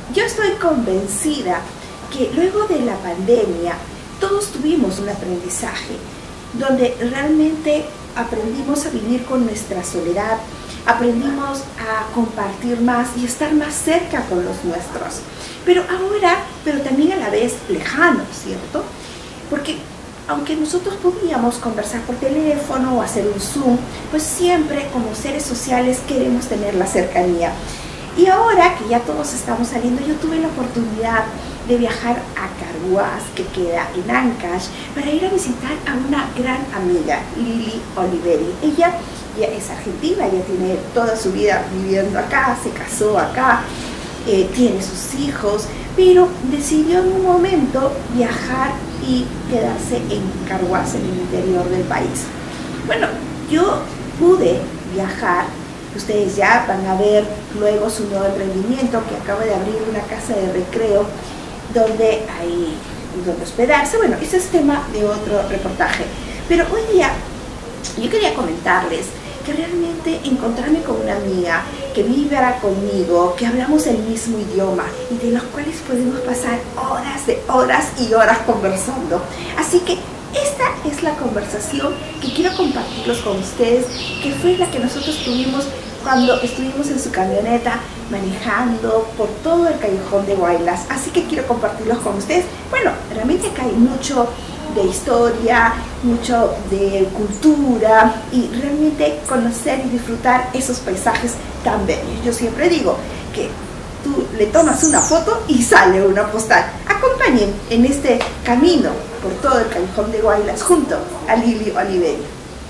yo estoy convencida que luego de la pandemia todos tuvimos un aprendizaje donde realmente aprendimos a vivir con nuestra soledad, aprendimos a compartir más y estar más cerca con los nuestros. Pero ahora, pero también a la vez lejano, ¿cierto? Porque aunque nosotros podíamos conversar por teléfono o hacer un Zoom, pues siempre como seres sociales queremos tener la cercanía. Y ahora que ya todos estamos saliendo, yo tuve la oportunidad de viajar a Carhuaz, que queda en Ancash, para ir a visitar a una gran amiga, Lili Oliveri. Ella ya es argentina, ya tiene toda su vida viviendo acá, se casó acá, tiene sus hijos, pero decidió en un momento viajar y quedarse en Carhuaz, en el interior del país. Bueno, yo pude viajar. Ustedes ya van a ver luego su nuevo emprendimiento, que acaba de abrir una casa de recreo donde hay donde hospedarse. Bueno, ese es tema de otro reportaje. Pero hoy día yo quería comentarles que realmente encontrarme con una amiga que vibra conmigo, que hablamos el mismo idioma y de los cuales podemos pasar horas y horas conversando. Así que esta es la conversación que quiero compartirlos con ustedes, que fue la que nosotros tuvimos cuando estuvimos en su camioneta manejando por todo el callejón de Guaylas. Así que quiero compartirlos con ustedes. Bueno, realmente acá hay mucho de historia, mucho de cultura y realmente conocer y disfrutar esos paisajes tan bellos. Yo siempre digo que tú le tomas una foto y sale una postal. Acompañen en este camino por todo el callejón de Guaylas junto a Lili Oliveri.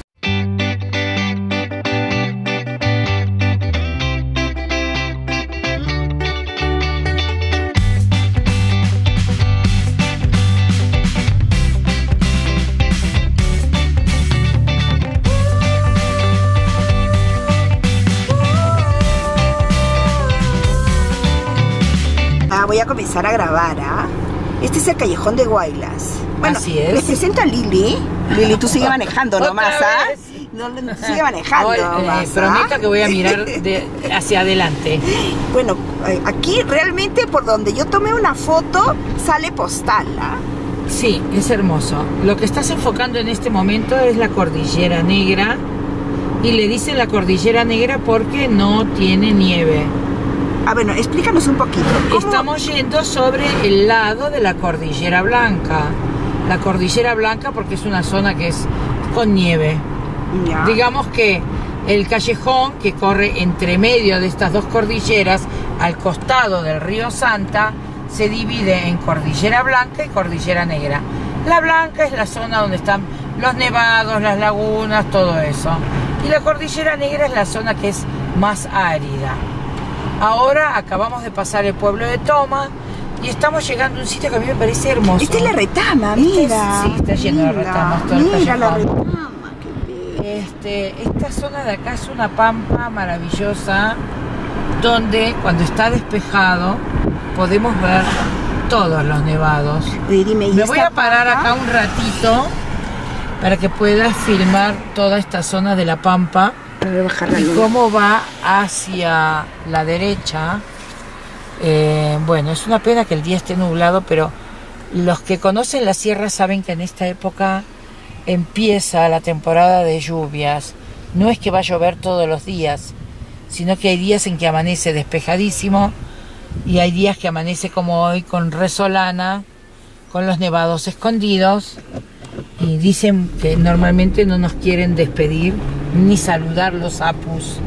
Voy a comenzar a grabar, ¿ah? Este es el callejón de Guaylas. Bueno, así es. Les presento a Lili. Lili, tú sigue manejando nomás, ¿ah? No, sigue manejando nomás, prometo que voy a mirar hacia adelante. Bueno, aquí realmente por donde yo tomé una foto sale postal, ¿ah? Sí, es hermoso. Lo que estás enfocando en este momento es la Cordillera Negra. Y le dicen la Cordillera Negra porque no tiene nieve. Ah, bueno, explícanos un poquito. ¿Cómo? Estamos yendo sobre el lado de la Cordillera Blanca. La Cordillera Blanca porque es una zona que es con nieve. Ya. Digamos que el callejón que corre entre medio de estas dos cordilleras, al costado del río Santa, se divide en Cordillera Blanca y Cordillera Negra. La blanca es la zona donde están los nevados, las lagunas, todo eso. Y la Cordillera Negra es la zona que es más árida. Ahora acabamos de pasar el pueblo de Toma y estamos llegando a un sitio que a mí me parece hermoso. Esta es la retama, mira. Sí, está lleno de retamas. Mira la retama, qué bello. Esta zona de acá es una pampa maravillosa donde cuando está despejado podemos ver todos los nevados. Dime, me voy a parar acá un ratito para que puedas filmar toda esta zona de la pampa. Y cómo va hacia la derecha. Bueno, es una pena que el día esté nublado, pero los que conocen la sierra saben que en esta época empieza la temporada de lluvias. No es que va a llover todos los días, sino que hay días en que amanece despejadísimo y hay días que amanece como hoy con resolana, con los nevados escondidos. Y dicen que normalmente no nos quieren despedir ni saludar los apus.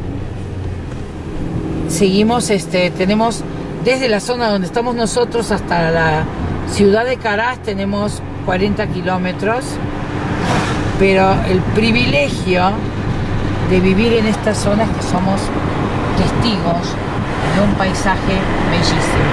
Seguimos, tenemos desde la zona donde estamos nosotros hasta la ciudad de Caraz tenemos 40 kilómetros, pero el privilegio de vivir en esta zona es que somos testigos de un paisaje bellísimo.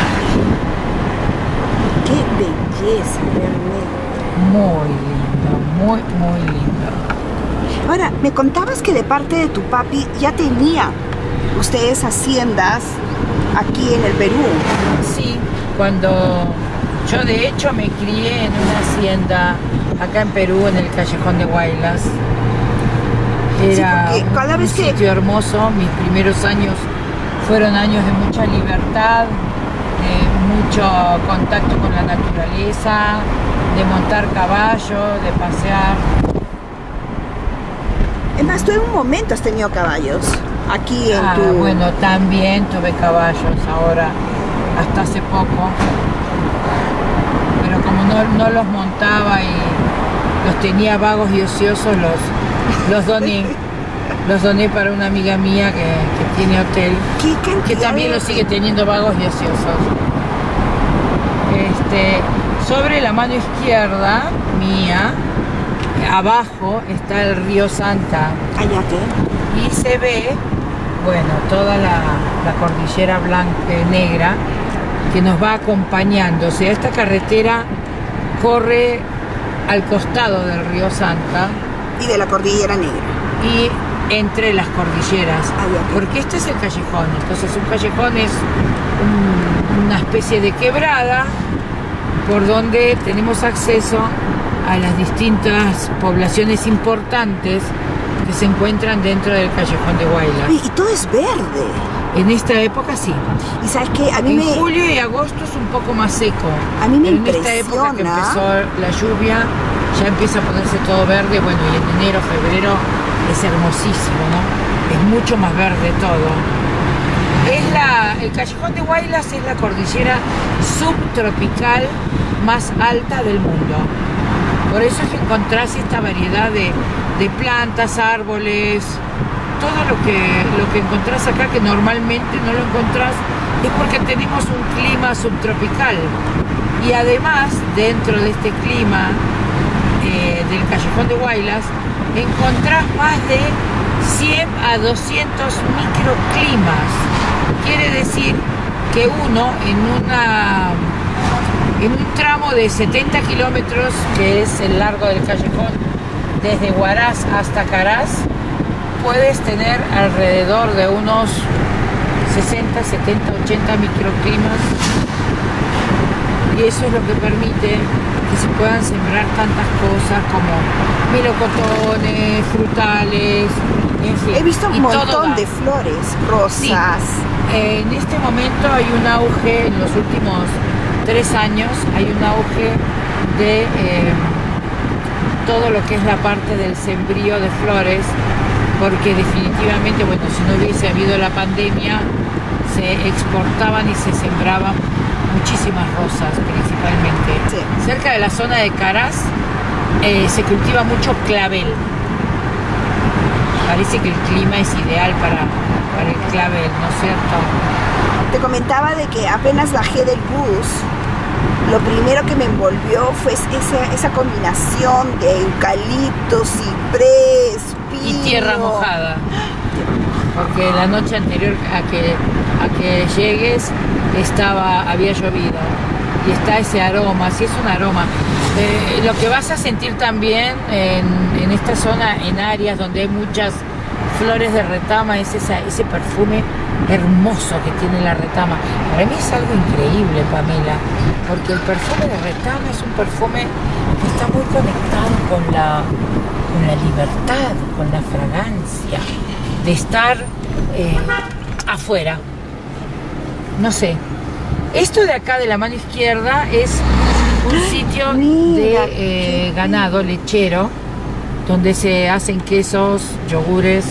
¡Qué belleza realmente! Muy lindo, muy lindo. Ahora, me contabas que de parte de tu papi ya tenía ustedes haciendas aquí en el Perú. Sí, cuando yo de hecho me crié en una hacienda acá en Perú, en el callejón de Guaylas. Era un sitio hermoso. Mis primeros años fueron años de mucha libertad, mucho contacto con la naturaleza, de montar caballo, de pasear. Es más, tú en un momento has tenido caballos aquí en tu... Bueno, también tuve caballos ahora, hasta hace poco. Pero como no los montaba y los tenía vagos y ociosos, los doné. Los doné para una amiga mía que tiene hotel, que también los sigue teniendo vagos y ociosos. Sobre la mano izquierda mía, abajo está el río Santa. Allá qué. Y se ve, bueno, toda la cordillera blanca negra que nos va acompañando. O sea, esta carretera corre al costado del río Santa. Y de la cordillera negra. Y entre las cordilleras, porque este es el callejón. Entonces un callejón es una especie de quebrada por donde tenemos acceso a las distintas poblaciones importantes que se encuentran dentro del callejón de Huaylas. Y todo es verde. En esta época sí. Y sabes que a mí en julio y agosto es un poco más seco. A mí me impresiona. En esta época que empezó la lluvia ya empieza a ponerse todo verde. Bueno, y en enero, febrero es hermosísimo, ¿no? Es mucho más verde todo. El callejón de Huaylas es la cordillera subtropical más alta del mundo. Por eso es que encontrás esta variedad de plantas, árboles, todo lo que encontrás acá, que normalmente no lo encontrás, es porque tenemos un clima subtropical. Y además, dentro de este clima del callejón de Huaylas, encontrás más de 100 a 200 microclimas. Quiere decir que uno en un tramo de 70 kilómetros, que es el largo del callejón, desde Huaraz hasta Caraz, puedes tener alrededor de unos 60, 70, 80 microclimas, y eso es lo que permite que se puedan sembrar tantas cosas como melocotones, frutales, en fin. He visto un montón de flores, rosas. Sí. En este momento hay un auge, en los últimos 3 años, hay un auge de todo lo que es la parte del sembrío de flores, porque definitivamente, bueno, si no hubiese habido la pandemia, se exportaban y se sembraban muchísimas rosas principalmente. Sí. Cerca de la zona de Caraz se cultiva mucho clavel. Parece que el clima es ideal para el clavel, ¿no es cierto? Te comentaba de que apenas bajé del bus, lo primero que me envolvió fue esa combinación de eucalipto, ciprés, pino. Y tierra mojada. Porque la noche anterior a que llegues había llovido. Y está ese aroma, sí, es un aroma. Lo que vas a sentir también en esta zona, en áreas donde hay muchas flores de retama, es ese perfume hermoso que tiene la retama. Para mí es algo increíble, Pamela, porque el perfume de retama es un perfume que está muy conectado con la libertad, con la fragancia, de estar afuera. No sé. Esto de acá de la mano izquierda es un sitio de ganado lechero, donde se hacen quesos, yogures.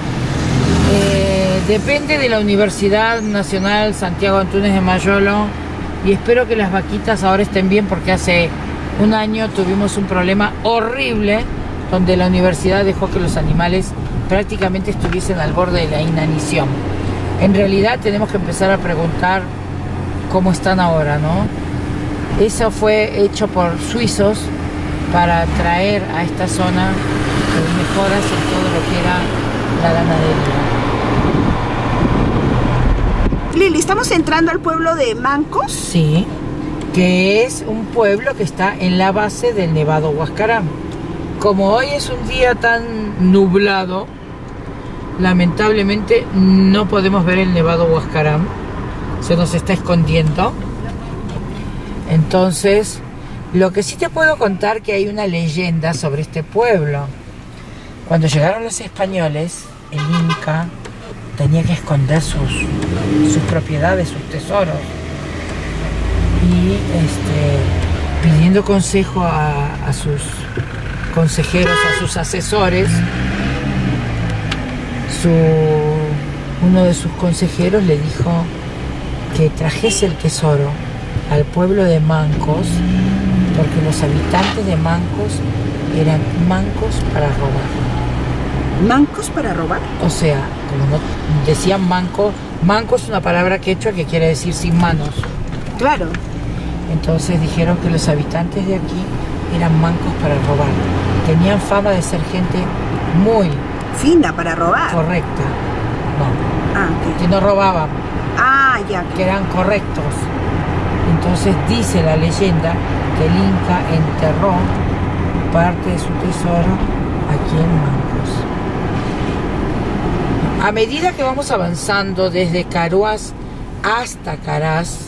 Depende de la Universidad Nacional Santiago Antúnez de Mayolo, y espero que las vaquitas ahora estén bien, porque hace un año tuvimos un problema horrible donde la universidad dejó que los animales prácticamente estuviesen al borde de la inanición. En realidad tenemos que empezar a preguntar cómo están ahora, ¿no? Eso fue hecho por suizos para traer a esta zona mejoras en todo lo que era la ganadería. Lili, ¿estamos entrando al pueblo de Mancos? Sí, que es un pueblo que está en la base del Nevado Huascarán. Como hoy es un día tan nublado, lamentablemente no podemos ver el Nevado Huascarán, se nos está escondiendo. Entonces, lo que sí te puedo contar, que hay una leyenda sobre este pueblo. Cuando llegaron los españoles, el Inca tenía que esconder sus propiedades, sus tesoros. y pidiendo consejo a sus consejeros, a sus asesores. Uno de sus consejeros le dijo que trajese el tesoro al pueblo de Mancos, porque los habitantes de Mancos eran mancos para robar. ¿Mancos para robar? O sea, como no decían manco, manco es una palabra quechua que quiere decir sin manos. Claro. Entonces dijeron que los habitantes de aquí eran mancos para robar. Tenían fama de ser gente muy fina para robar. Correcta. No. Ah, okay. Que no robaban. Ah, ya. Que eran correctos. Entonces dice la leyenda que el Inca enterró parte de su tesoro aquí en Mancos. A medida que vamos avanzando desde Caruás hasta Caraz,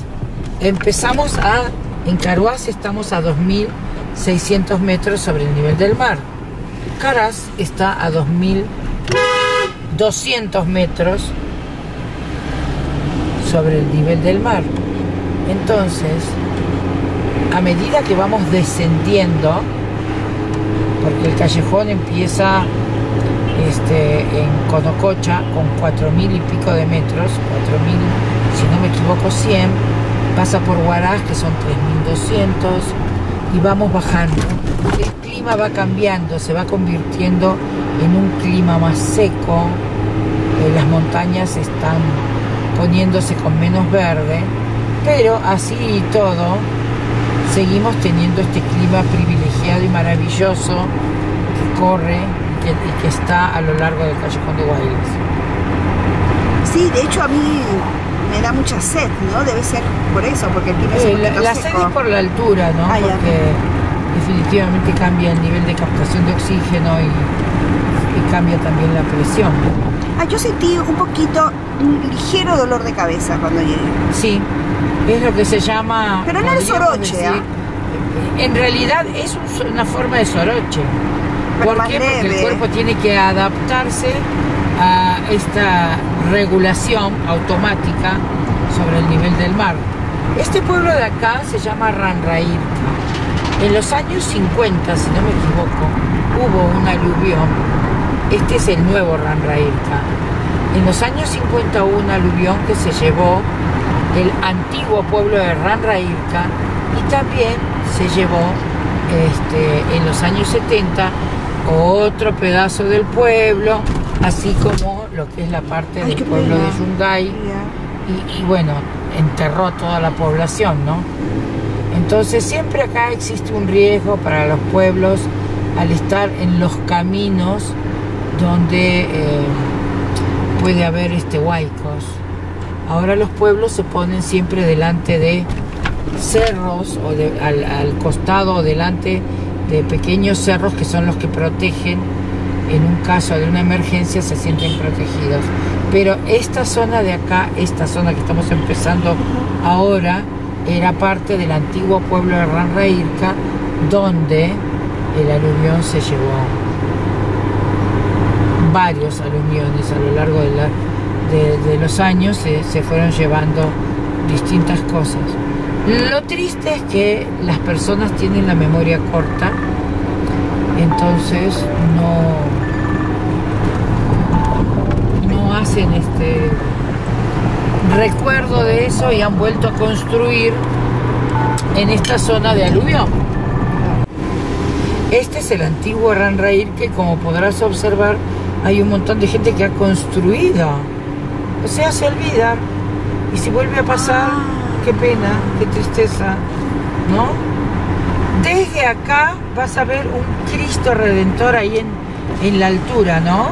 en Caruás estamos a 2.600 metros sobre el nivel del mar. Caraz está a 2.200 metros sobre el nivel del mar. Entonces, a medida que vamos descendiendo, porque el callejón empieza en Conococha con 4.000 y pico de metros, 4.000, si no me equivoco 100, pasa por Huaraz que son 3.200 y vamos bajando. El clima va cambiando, se va convirtiendo en un clima más seco, las montañas están poniéndose con menos verde, pero así y todo seguimos teniendo este clima privilegiado y maravilloso que corre y que está a lo largo del callejón de Guaylas. Sí, de hecho a mí me da mucha sed, ¿no? Debe ser por eso, porque el clima es un poquito la seco. sed es por la altura, ¿no? Porque definitivamente cambia el nivel de captación de oxígeno y cambia también la presión. Yo sentí un poquito, un ligero dolor de cabeza cuando llegué. Sí, es lo que se llama... Pero no es soroche, ¿ah? En realidad es una forma de soroche. ¿Por qué? Porque el cuerpo tiene que adaptarse a esta regulación automática sobre el nivel del mar. Este pueblo de acá se llama Ranraírca. En los años 50, si no me equivoco, hubo un aluvión. Este es el nuevo Ranraírca. En los años 50 hubo un aluvión que se llevó el antiguo pueblo de Ranraírca y también se llevó en los años 70 otro pedazo del pueblo, así como lo que es la parte del pueblo de Yungay, y bueno, enterró toda la población, ¿no? Entonces siempre acá existe un riesgo para los pueblos al estar en los caminos donde puede haber huaicos. Ahora los pueblos se ponen siempre delante de cerros o al costado o delante de pequeños cerros que son los que protegen. En un caso de una emergencia se sienten protegidos. Pero esta zona de acá, esta zona que estamos empezando ahora, era parte del antiguo pueblo de Ranraírca, donde el aluvión se llevó varios aluviones a lo largo de los años, se fueron llevando distintas cosas. Lo triste es que las personas tienen la memoria corta, entonces no hacen recuerdo de eso y han vuelto a construir en esta zona de aluvión. Este es el antiguo Ranraírca que, como podrás observar, hay un montón de gente que ha construido. O sea, se olvida. Y si vuelve a pasar, qué pena, qué tristeza, ¿no? Desde acá vas a ver un Cristo Redentor ahí en la altura, ¿no?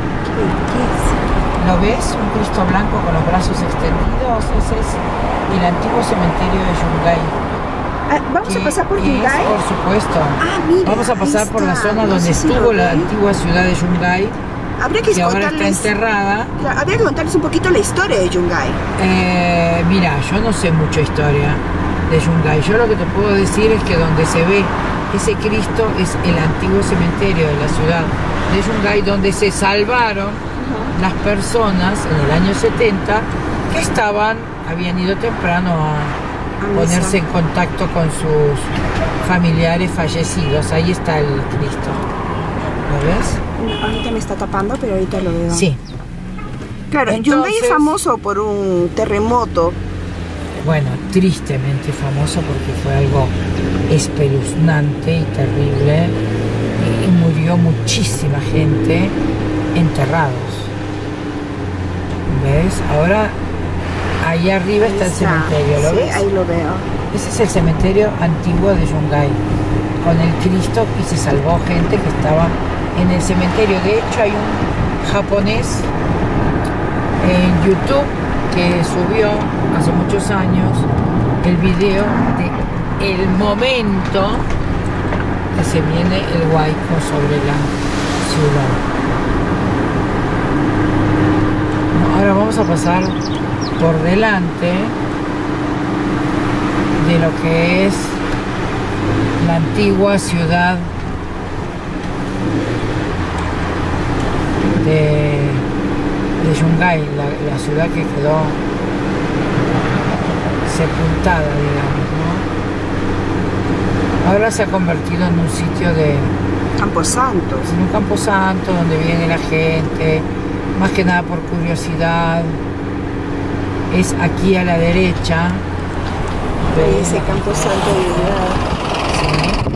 ¿Lo ves? Un Cristo blanco con los brazos extendidos. Ese es el antiguo cementerio de Yungay. ¿Vamos a pasar por Yungay? Por supuesto. Mira, vamos a pasar por la zona donde estuvo la antigua ciudad de Yungay. Habría que ahora está enterrada. Habría que contarles un poquito la historia de Yungay. Mira, yo no sé mucha historia de Yungay. Yo lo que te puedo decir es que donde se ve ese Cristo es el antiguo cementerio de la ciudad de Yungay, donde se salvaron las personas en el año 70 que habían ido temprano ponerse en contacto con sus familiares fallecidos. Ahí está el Cristo. ¿Lo ves? Ahorita me está tapando, pero ahorita lo veo. Sí. Claro, Yungay es famoso por un terremoto. Bueno, tristemente famoso porque fue algo espeluznante y terrible. Y murió muchísima gente enterrados. ¿Ves? Ahora, ahí arriba está el cementerio, ¿lo ves? Ahí lo veo. Ese es el cementerio antiguo de Yungay, con el Cristo, y se salvó gente que estaba en el cementerio. De hecho, hay un japonés en YouTube que subió hace muchos años el video de el momento que se viene el huaico sobre la ciudad. Ahora vamos a pasar por delante de lo que es la antigua ciudad de Yungay, la ciudad que quedó sepultada, digamos, ¿no? Ahora se ha convertido en un sitio de camposantos. En un camposanto donde viene la gente, más que nada por curiosidad. Es aquí a la derecha. Ese camposanto de verdad. Sí.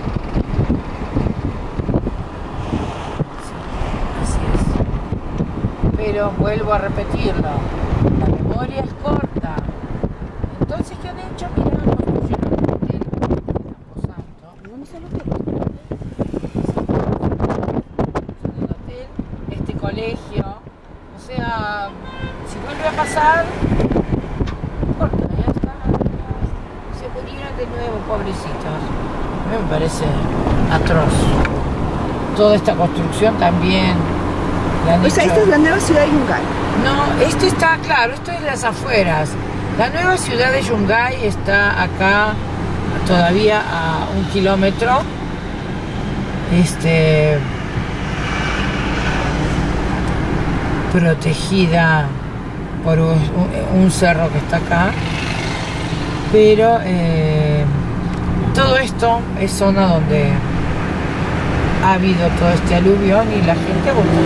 Pero vuelvo a repetirlo, la memoria es corta. Entonces, ¿qué han hecho? Mira, construyeron un hotel en Camposanto. ¿Dónde está el hotel? Un hotel, este colegio. O sea, si vuelve a pasar, no importa, ya está. Se murieron de nuevo, pobrecitos. A mí me parece atroz. Toda esta construcción también. O sea, esta es la nueva ciudad de Yungay. No, esto está, claro, esto es las afueras. La nueva ciudad de Yungay está acá todavía a 1 kilómetro. Protegida por un cerro que está acá. Pero todo esto es zona donde ha habido todo este aluvión y la gente volvió.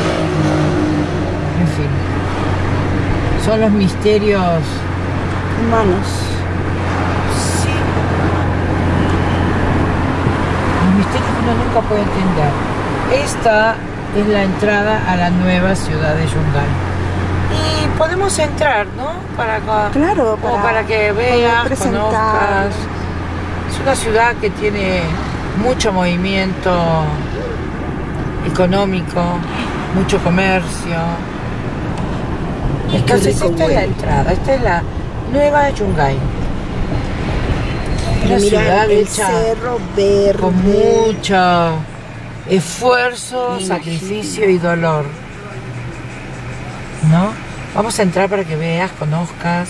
En fin, son los misterios humanos. Sí, los misterios que uno nunca puede entender. Esta es la entrada a la nueva ciudad de Yungay. Y podemos entrar, ¿no? Para acá. Claro, como para que veas, conozcas. Es una ciudad que tiene mucho movimiento económico, mucho comercio. Entonces esta es la entrada, esta es la nueva Yungay. Una ciudad hecha cerro verde, con mucho esfuerzo, sacrificio y dolor, ¿no? Vamos a entrar para que veas, conozcas.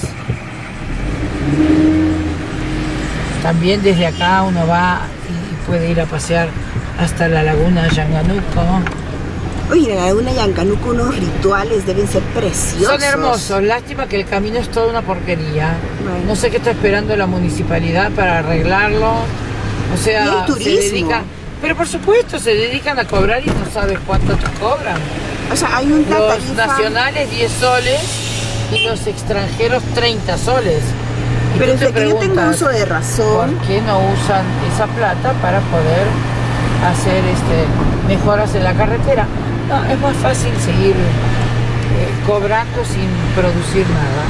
También desde acá uno va y puede ir a pasear hasta la laguna Yanganuco. Oye, la laguna Yanganuco, unos rituales deben ser preciosos. Son hermosos, lástima que el camino es toda una porquería. Bueno. No sé qué está esperando la municipalidad para arreglarlo. O sea, y el turismo. Se dedican, pero por supuesto se dedican a cobrar y no sabes cuánto te cobran. O sea, hay un Los tarifa... nacionales 10 soles y los extranjeros 30 soles. Y pero desde que yo tengo uso de razón, ¿por qué no usan esa plata para poder hacer mejoras en la carretera? No, es más fácil seguir cobrando sin producir nada.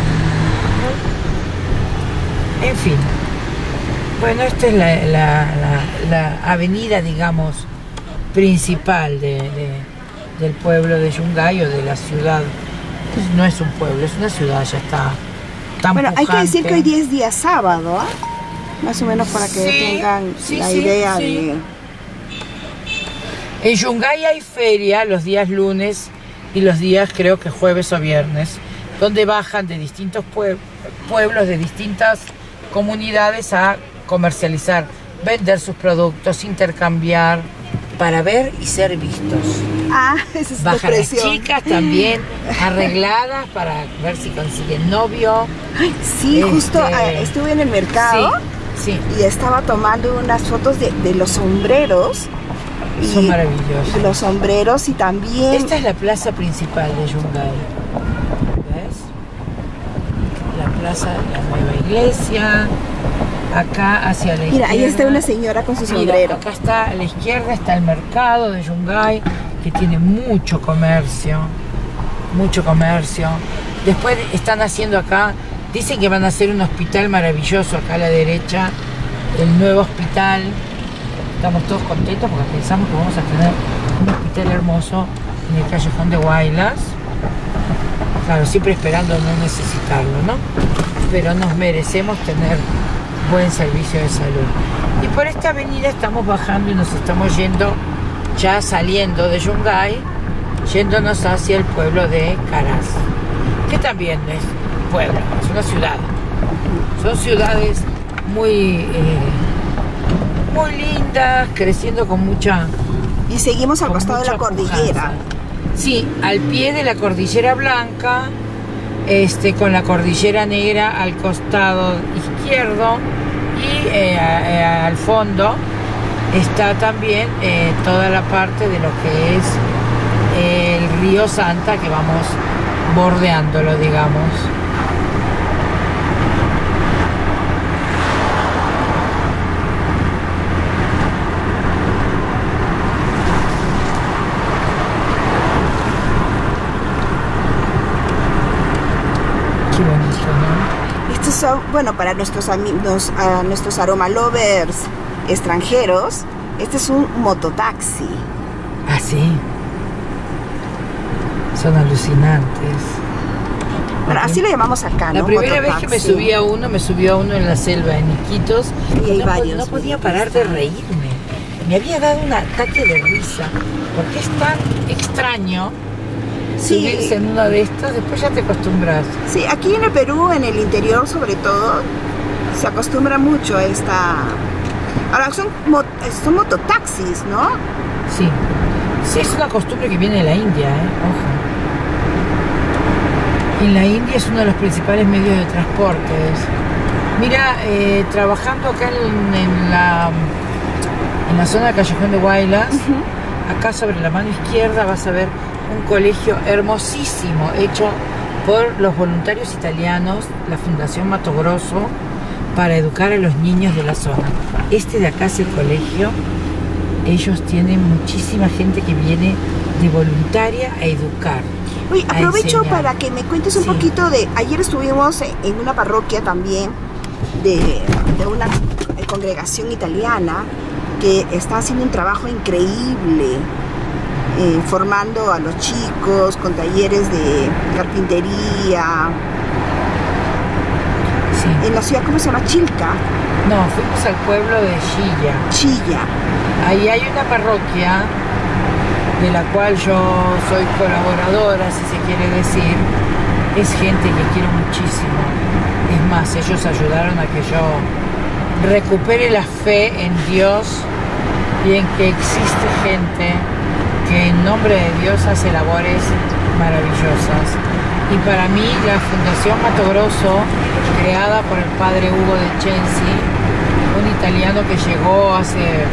En fin. Bueno, esta es la avenida, digamos, principal del pueblo de Yungay o de la ciudad. Pues no es un pueblo, es una ciudad, ya está. Bueno, pujante. hay que decir que hoy día es día sábado, ¿eh? Más o menos para que tengan la idea de... En Yungay hay feria los días lunes y los días, creo que jueves o viernes, donde bajan de distintos pueblos, de distintas comunidades a comercializar, vender sus productos, intercambiar, para ver y ser vistos. Ah, esa es Bajan las depresión. chicas también arregladas para ver si consiguen novio. Sí, justo estuve en el mercado sí, y estaba tomando unas fotos de los sombreros. son maravillosos. Los sombreros y también... Esta es la plaza principal de Yungay. ¿Ves? La plaza de la nueva iglesia. Acá hacia la izquierda. Mira, ahí está una señora con su sombrero. Acá está a la izquierda, está el mercado de Yungay, que tiene mucho comercio. Mucho comercio. Después están haciendo acá, dicen que van a hacer un hospital maravilloso acá a la derecha. El nuevo hospital. Estamos todos contentos porque pensamos que vamos a tener un hospital hermoso en el callejón de Guaylas. Claro, siempre esperando no necesitarlo, ¿no? Pero nos merecemos tener buen servicio de salud. Y por esta avenida estamos bajando y nos estamos yendo, ya saliendo de Yungay, yéndonos hacia el pueblo de Caraz, que también es pueblo, es una ciudad. Son ciudades muy lindas, creciendo con mucha... Y seguimos al costado de la cordillera. Sí, al pie de la Cordillera Blanca, con la Cordillera Negra al costado izquierdo, y al fondo está también toda la parte de lo que es el río Santa, que vamos bordeándolo, digamos. Qué bonito, ¿no? Estos son, bueno, para nuestros amigos, nuestros aroma lovers extranjeros, este es un mototaxi. Ah, sí. Son alucinantes. Bueno, así lo llamamos acá, ¿no? La primera vez Mototaxi. que me subí a uno en la selva, en Iquitos, Y hay no, varios, no podía parar de reírme. Me había dado un ataque de risa, porque es tan extraño subirse en uno de estos, después ya te acostumbras. Sí, aquí en el Perú, en el interior sobre todo, se acostumbra mucho a esta... Ahora, son mototaxis, ¿no? Sí. Sí, es una costumbre que viene de la India, ojo. En la India es uno de los principales medios de transporte. Mira, trabajando acá en la zona del callejón de Guaylas, acá sobre la mano izquierda vas a ver un colegio hermosísimo hecho por los voluntarios italianos, la Fundación Mato Grosso, para educar a los niños de la zona. Este de acá es el colegio. Ellos tienen muchísima gente que viene de voluntaria a educar. Uy, aprovecho enseñar. Para que me cuentes un poquito de... Ayer estuvimos en una parroquia también de una congregación italiana que está haciendo un trabajo increíble, formando a los chicos con talleres de carpintería. Sí. En la ciudad, ¿cómo se llama? Chilca. No, fuimos al pueblo de Chilla. Ahí hay una parroquia de la cual yo soy colaboradora, si se quiere decir. Es gente que quiero muchísimo. Es más, ellos ayudaron a que yo recupere la fe en Dios y en que existe gente que en nombre de Dios hace labores maravillosas. Y para mí la Fundación Mato Grosso, creada por el padre Hugo de Censi, un italiano que llegó hace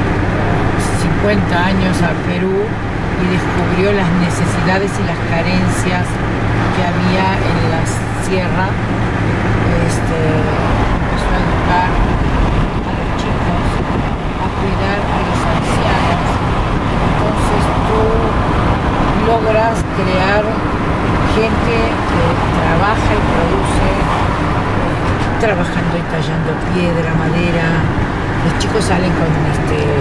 50 años a Perú y descubrió las necesidades y las carencias que había en la sierra, empezó a educar a los chicos, a cuidar a los ancianos. Entonces tú logras crear gente que trabaja y produce, trabajando y tallando piedra, madera. Los chicos salen con un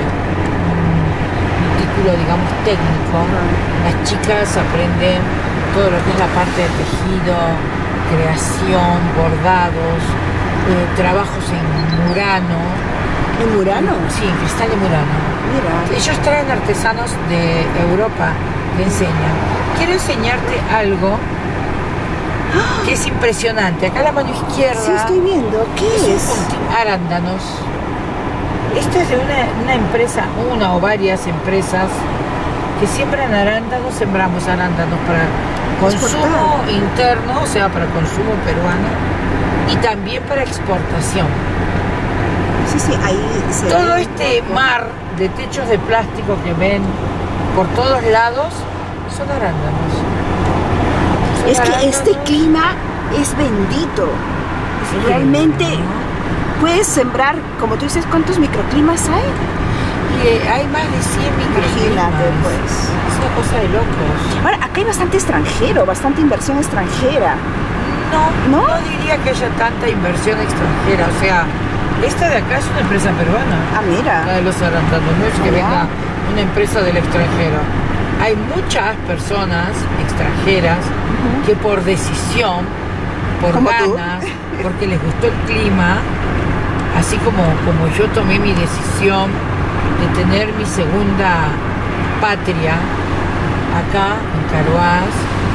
título, digamos, técnico. Las chicas aprenden todo lo que es la parte de tejido, creación, bordados, trabajos en murano. ¿En murano? Sí, en cristal de murano. Mira. Ellos traen artesanos de Europa que enseñan. Quiero enseñarte algo que es impresionante. Acá a la mano izquierda. Sí, estoy viendo. ¿Qué es? Arándanos. Esto es de una empresa, una o varias empresas que siembran arándanos, sembramos arándanos para consumo interno, o sea, para consumo peruano, y también para exportación. Sí, ahí se todo este mar de techos de plástico que ven por todos lados son arándanos. Es que este clima es bendito. Realmente puedes sembrar, como tú dices, ¿cuántos microclimas hay? Y hay más de 100 microclimas. Imagínate, pues. Es una cosa de locos. Ahora, acá hay bastante extranjero, bastante inversión extranjera. No diría que haya tanta inversión extranjera. O sea, esta de acá es una empresa peruana. Ah, mira. La de los arándanos, no es que venga una empresa del extranjero. Hay muchas personas extranjeras que por decisión, por ganas, porque les gustó el clima, así como yo tomé mi decisión de tener mi segunda patria acá en Carhuaz,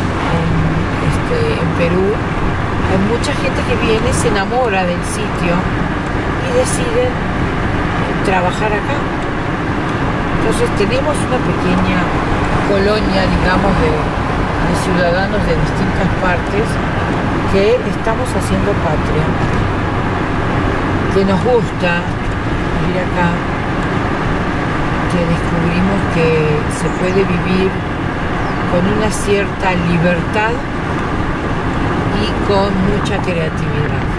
en Perú, hay mucha gente que viene, se enamora del sitio y decide trabajar acá. Entonces tenemos una pequeña colonia, digamos, de ciudadanos de distintas partes que estamos haciendo patria, que nos gusta vivir acá, que descubrimos que se puede vivir con una cierta libertad y con mucha creatividad.